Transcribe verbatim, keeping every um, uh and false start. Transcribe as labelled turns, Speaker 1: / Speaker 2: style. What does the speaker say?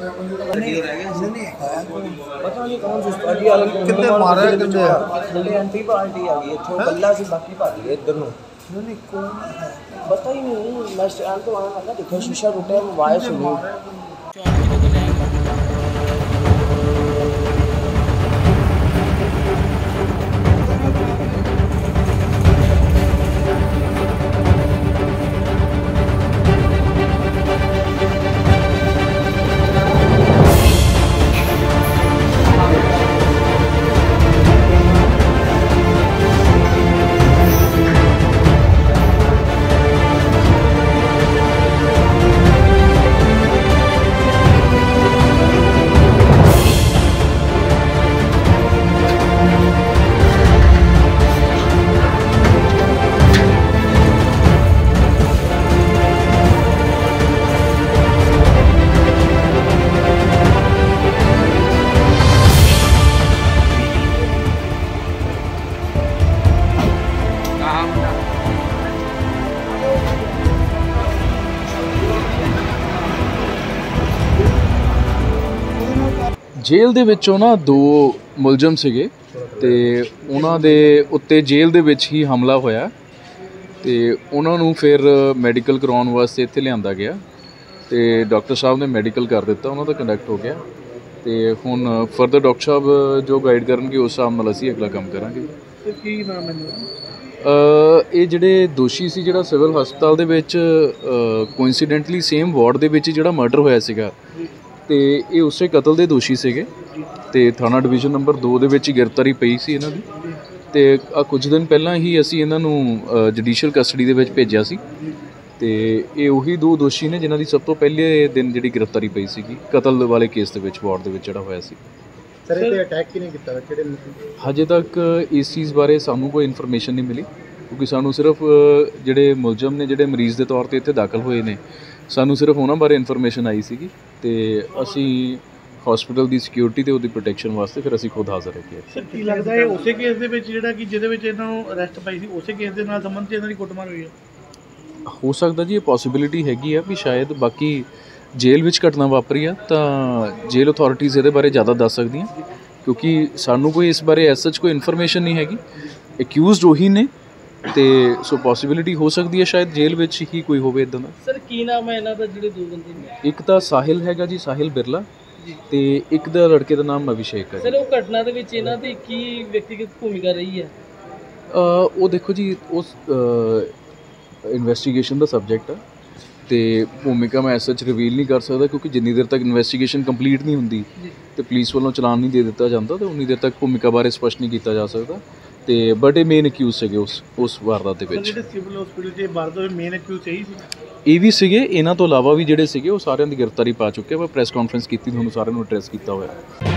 Speaker 1: पता नहीं कौन सी वाला कितने मारा है कितने बंदे एंटी पार्टी आ गई इथों बल्ला सी बाकी भाग गए इधर नु नहीं कौन पता ही नहीं। मैं स्टैंड तो वहां लगा देखो शीशा टूटा है वायर सुनी।
Speaker 2: जेल दे विचों ना दो मुलजम सीगे ते उन्हां दे उत्ते जेल दे विच ही हमला होया ते उन्हां नूं फिर मैडिकल करवाउण वास्ते इत्थे लिआंदा गया ते डॉक्टर साहब ने मैडिकल कर दिता, उन्हां दा कंडक्ट हो गया ते हुण फरदर डॉक्टर साहब जो गाइड करनगे उस हिसाब नाल असीं अगला काम करांगे।
Speaker 1: की नाम है
Speaker 2: ये जिहड़े दोषी सी जिहड़ा सिविल हस्पताल दे विच कोइंसीडेंटली सेम वार्ड दे विच जिहड़ा मर्डर होया सीगा ਤੇ ਇਹ ਉਸੇ ਕਤਲ ਦੇ ਦੋਸ਼ੀ ਸੀਗੇ ਤੇ ਥਾਣਾ ਡਿਵੀਜ਼ਨ ਨੰਬਰ ਦੋ ਦੇ ਵਿੱਚ ਹੀ ਗ੍ਰਿਫਤਾਰੀ ਪਈ ਸੀ ਇਹਨਾਂ ਦੀ ਤੇ ਆ ਕੁਝ ਦਿਨ ਪਹਿਲਾਂ ਹੀ ਅਸੀਂ ਇਹਨਾਂ ਨੂੰ ਜੁਡੀਸ਼ੀਅਲ ਕਸਟਡੀ ਦੇ ਵਿੱਚ ਭੇਜਿਆ ਸੀ ਤੇ ਇਹ ਉਹੀ ਦੋ ਦੋਸ਼ੀ ਨੇ ਜਿਨ੍ਹਾਂ ਦੀ ਸਭ ਤੋਂ ਪਹਿਲੇ ਦਿਨ ਜਿਹੜੀ ਗ੍ਰਿਫਤਾਰੀ ਪਈ ਸੀਗੀ ਕਤਲ ਵਾਲੇ ਕੇਸ ਦੇ ਵਿੱਚ ਵਾਰਡ ਦੇ ਵਿੱਚ ਜਿਹੜਾ ਹੋਇਆ ਸੀ।
Speaker 1: ਸਰ ਇਹ ਅਟੈਕ ਕਿਹਨੇ ਕੀਤਾ ਕਿਹੜੇ
Speaker 2: ਹਜੇ ਤੱਕ ਇਸ ਚੀਜ਼ ਬਾਰੇ ਸਾਨੂੰ ਕੋਈ ਇਨਫੋਰਮੇਸ਼ਨ ਨਹੀਂ ਮਿਲੀ ਕਿਉਂਕਿ ਸਾਨੂੰ ਸਿਰਫ ਜਿਹੜੇ ਮੁਲਜ਼ਮ ਨੇ ਜਿਹੜੇ ਮਰੀਜ਼ ਦੇ ਤੌਰ ਤੇ ਇੱਥੇ ਦਾਖਲ ਹੋਏ ਨੇ ਸਾਨੂੰ ਸਿਰਫ ਉਹਨਾਂ ਬਾਰੇ ਇਨਫੋਰਮੇਸ਼ਨ ਆਈ ਸੀਗੀ ਤੇ ਅਸੀਂ ਹਸਪੀਟਲ ਦੀ ਸਿਕਿਉਰਿਟੀ ਤੇ ਉਹਦੀ ਪ੍ਰੋਟੈਕਸ਼ਨ ਵਾਸਤੇ ਫਿਰ ਅਸੀਂ ਖੁਦ ਹਾਜ਼ਰ ਹੈਗੇ।
Speaker 1: ਸਰ ਕੀ ਲੱਗਦਾ ਹੈ ਉਸੇ ਕੇਸ ਦੇ ਵਿੱਚ ਜਿਹੜਾ ਕਿ ਜਿਹਦੇ ਵਿੱਚ ਇਹਨਾਂ ਨੂੰ ਅਰੈਸਟ ਪਾਈ ਸੀ ਉਸੇ ਕੇਸ ਦੇ ਨਾਲ ਸੰਬੰਧ 'ਚ ਇਹਨਾਂ ਦੀ ਕੁੱਟਮਾਰ ਹੋਈ ਹੈ?
Speaker 2: ਹੋ ਸਕਦਾ ਜੀ, ਇਹ ਪੋਸੀਬਿਲਿਟੀ ਹੈਗੀ ਆ ਵੀ ਸ਼ਾਇਦ ਬਾਕੀ ਜੇਲ੍ਹ ਵਿੱਚ ਘਟਨਾ ਵਾਪਰੀ ਆ ਤਾਂ ਜੇਲ੍ਹ ਅਥਾਰਟੀਜ਼ ਇਹਦੇ ਬਾਰੇ ਜ਼ਿਆਦਾ ਦੱਸ ਸਕਦੀਆਂ ਕਿਉਂਕਿ ਸਾਨੂੰ ਕੋਈ ਇਸ ਬਾਰੇ ਐਸ ਸੱਚ ਕੋਈ ਇਨਫੋਰਮੇਸ਼ਨ ਨਹੀਂ ਹੈਗੀ। ਅਕਿਊਜ਼ਡ ਉਹੀ ਨੇ ਤੇ ਸੋ ਪੋਸੀਬਿਲਿਟੀ ਹੋ ਸਕਦੀ ਹੈ ਸ਼ਾਇਦ ਜੇਲ੍ਹ ਵਿੱਚ ਹੀ ਕੋਈ ਹੋਵੇ ਇਦਾਂ ਦਾ।
Speaker 1: ਸਰ ਕੀ ਨਾਮ ਹੈ ਇਹਨਾਂ ਦਾ ਜਿਹੜੇ ਦੋ ਬੰਦੇ ਨੇ?
Speaker 2: ਇੱਕ ਤਾਂ ਸਾਹਿਲ ਹੈਗਾ ਜੀ, ਸਾਹਿਲ ਬਿਰਲਾ ਤੇ ਇੱਕ ਦਾ ਲੜਕੇ ਦਾ ਨਾਮ ਅਭਿਸ਼ੇਕ ਹੈ।
Speaker 1: ਸਰ ਉਹ ਘਟਨਾ ਦੇ ਵਿੱਚ ਇਹਨਾਂ ਦੀ ਕੀ ਵਿਅਕਤੀਗਤ ਭੂਮਿਕਾ ਰਹੀ ਹੈ?
Speaker 2: ਉਹ ਦੇਖੋ ਜੀ ਉਸ ਇਨਵੈਸਟੀਗੇਸ਼ਨ ਦਾ ਸਬਜੈਕਟ ਆ ਤੇ ਭੂਮਿਕਾ ਮੈਂ ਐਸ ਸੱਚ ਰਿਵੀਲ ਨਹੀਂ ਕਰ ਸਕਦਾ ਕਿਉਂਕਿ ਜਿੰਨੀ ਦੇਰ ਤੱਕ ਇਨਵੈਸਟੀਗੇਸ਼ਨ ਕੰਪਲੀਟ ਨਹੀਂ ਹੁੰਦੀ ਤੇ ਪੁਲਿਸ ਵੱਲੋਂ ਚਲਾਨ ਨਹੀਂ ਦੇ ਦਿੱਤਾ ਜਾਂਦਾ ਤੇ ਉਨੀ ਦੇਰ ਤੱਕ ਭੂਮਿਕਾ ਬਾਰੇ ਸਪਸ਼ਟ ਨਹੀਂ ਕੀਤਾ ਜਾ ਸਕਦਾ ਤੇ ਬਟ ਇਹ ਮੇਨ ਅਕਿਊਜ਼ ਸੀਗੇ ਉਸ ਉਸ ਵਾਰਦਾਤ ਦੇ ਵਿੱਚ।
Speaker 1: ਜਿਹੜੇ ਸਿਵਲ ਹਸਪੀਟਲ 'ਚ ਵਾਰਦਾਤ ਹੋਈ ਮੇਨ ਅਕਿਊਜ਼ ਸਹੀ ਸੀ?
Speaker 2: ਇਹ ਵੀ ਸੀਗੇ, ਇਹਨਾਂ ਤੋਂ ਇਲਾਵਾ ਵੀ ਜਿਹੜੇ ਸੀਗੇ ਉਹ ਸਾਰਿਆਂ ਦੀ ਗ੍ਰਿਫਤਾਰੀ ਪਾ ਚੁੱਕੇ ਆ। ਮੈਂ ਪ੍ਰੈਸ ਕਾਨਫਰੰਸ ਕੀਤੀ ਤੁਹਾਨੂੰ ਸਾਰਿਆਂ ਨੂੰ ਐਡਰੈਸ ਕੀਤਾ ਹੋਇਆ।